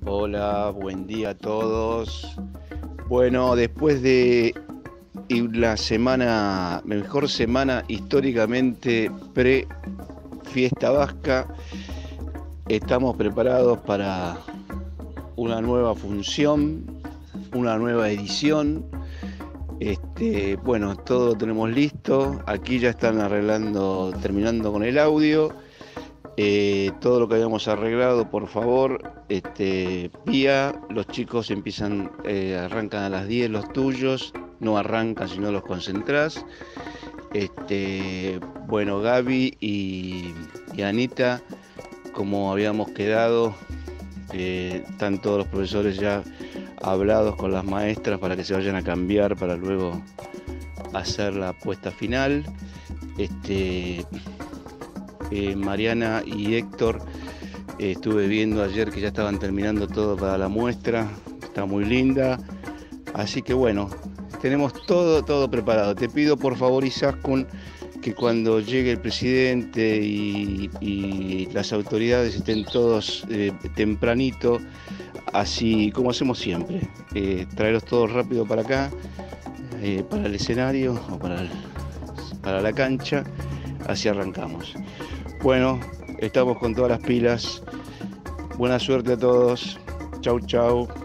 Hola, buen día a todos. Bueno, después de la semana, mejor semana históricamente pre-fiesta vasca, estamos preparados para una nueva función, una nueva edición. Bueno, todo lo tenemos listo. Aquí ya están arreglando, terminando con el audio. Todo lo que habíamos arreglado, por favor, Pía, los chicos empiezan, arrancan a las 10 los tuyos, no arrancan si no los concentrás. Bueno, Gaby y Anita, como habíamos quedado, están todos los profesores ya hablados con las maestras para que se vayan a cambiar para luego hacer la puesta final. Mariana y Héctor, estuve viendo ayer que ya estaban terminando todo para la muestra, está muy linda, así que bueno, tenemos todo preparado. Te pido por favor, Izaskun, que cuando llegue el presidente y las autoridades estén todos tempranito, así como hacemos siempre, traerlos todos rápido para acá, para el escenario o para la cancha, así arrancamos. Bueno, estamos con todas las pilas. Buena suerte a todos. Chau, chau.